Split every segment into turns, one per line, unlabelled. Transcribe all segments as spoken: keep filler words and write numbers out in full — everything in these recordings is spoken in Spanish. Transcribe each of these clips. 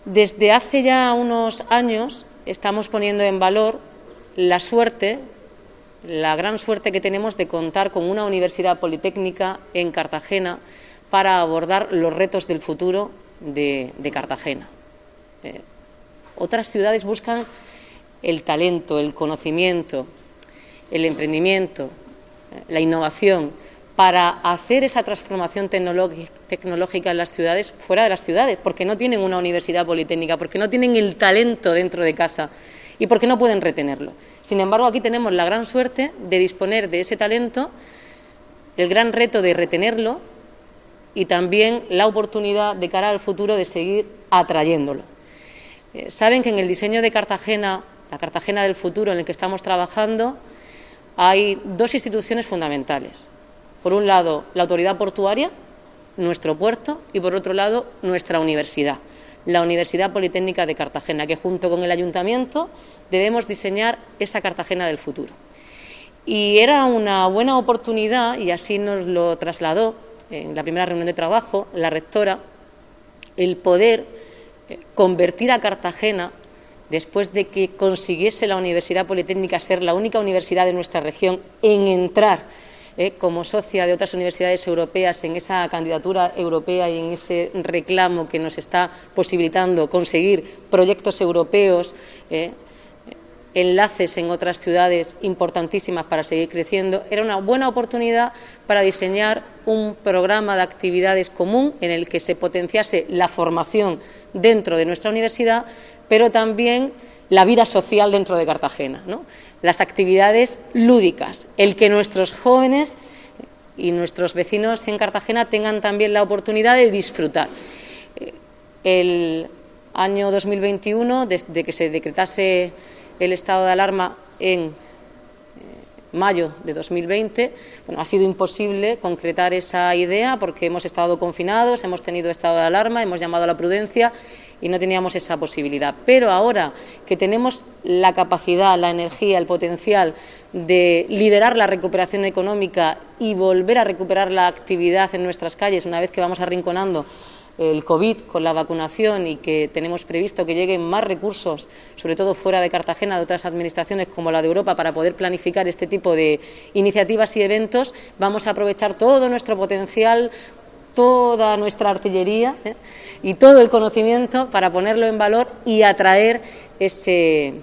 Desde hace ya unos años estamos poniendo en valor la suerte, la gran suerte que tenemos de contar con una universidad politécnica en Cartagena para abordar los retos del futuro de, de Cartagena. Eh, otras ciudades buscan el talento, el conocimiento, el emprendimiento, eh, la innovación, para hacer esa transformación tecnológica en las ciudades fuera de las ciudades, porque no tienen una universidad politécnica, porque no tienen el talento dentro de casa y porque no pueden retenerlo. Sin embargo, aquí tenemos la gran suerte de disponer de ese talento, el gran reto de retenerlo y también la oportunidad de cara al futuro de seguir atrayéndolo. Eh, saben que en el diseño de Cartagena, la Cartagena del futuro en el que estamos trabajando, hay dos instituciones fundamentales. Por un lado, la autoridad portuaria, nuestro puerto, y por otro lado, nuestra universidad, la Universidad Politécnica de Cartagena, que junto con el Ayuntamiento debemos diseñar esa Cartagena del futuro. Y era una buena oportunidad, y así nos lo trasladó en la primera reunión de trabajo la rectora, el poder convertir a Cartagena, después de que consiguiese la Universidad Politécnica ser la única universidad de nuestra región en entrar Eh, como socia de otras universidades europeas en esa candidatura europea y en ese reclamo que nos está posibilitando conseguir proyectos europeos, eh, enlaces en otras ciudades importantísimas para seguir creciendo, era una buena oportunidad para diseñar un programa de actividades común en el que se potenciase la formación dentro de nuestra universidad, pero también la vida social dentro de Cartagena, ¿no? Las actividades lúdicas, el que nuestros jóvenes y nuestros vecinos en Cartagena tengan también la oportunidad de disfrutar. El año dos mil veintiuno, desde que se decretase el estado de alarma en mayo de dos mil veinte, bueno, ha sido imposible concretar esa idea porque hemos estado confinados, hemos tenido estado de alarma, hemos llamado a la prudencia y no teníamos esa posibilidad. Pero ahora que tenemos la capacidad, la energía, el potencial de liderar la recuperación económica y volver a recuperar la actividad en nuestras calles una vez que vamos arrinconando el COVID con la vacunación y que tenemos previsto que lleguen más recursos, sobre todo fuera de Cartagena, de otras administraciones como la de Europa, para poder planificar este tipo de iniciativas y eventos, vamos a aprovechar todo nuestro potencial, toda nuestra artillería ¿eh? y todo el conocimiento para ponerlo en valor y atraer ese,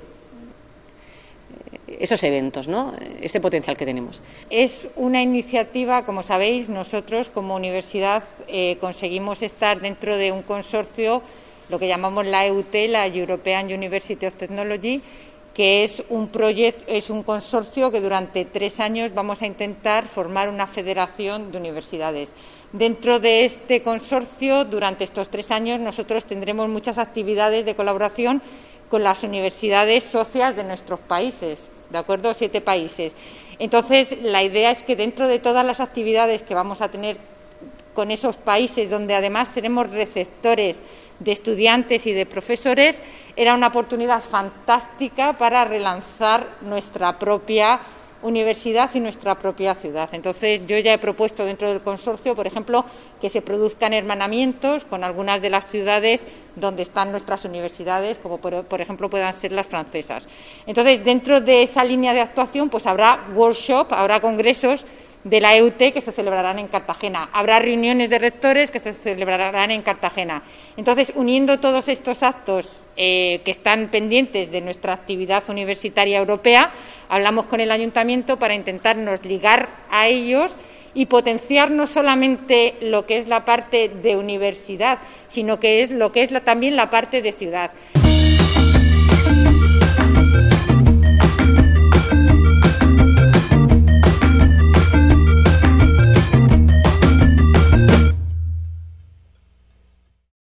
esos eventos, ¿no? Ese potencial que tenemos.
Es una iniciativa, como sabéis, nosotros como universidad eh, conseguimos estar dentro de un consorcio, lo que llamamos la E U T, la European University of Technology, que es un proyecto, es un consorcio que durante tres años vamos a intentar formar una federación de universidades. Dentro de este consorcio, durante estos tres años, nosotros tendremos muchas actividades de colaboración con las universidades socias de nuestros países, ¿de acuerdo? Siete países. Entonces, la idea es que dentro de todas las actividades que vamos a tener con esos países, donde además seremos receptores de estudiantes y de profesores, era una oportunidad fantástica para relanzar nuestra propia universidad y nuestra propia ciudad. Entonces, yo ya he propuesto dentro del consorcio, por ejemplo, que se produzcan hermanamientos con algunas de las ciudades donde están nuestras universidades, como por, por ejemplo puedan ser las francesas. Entonces, dentro de esa línea de actuación, pues habrá workshop, habrá congresos de la E U T que se celebrarán en Cartagena. Habrá reuniones de rectores que se celebrarán en Cartagena. Entonces, uniendo todos estos actos eh, que están pendientes de nuestra actividad universitaria europea, hablamos con el Ayuntamiento para intentarnos ligar a ellos y potenciar no solamente lo que es la parte de universidad, sino que es lo que es la, también la parte de ciudad.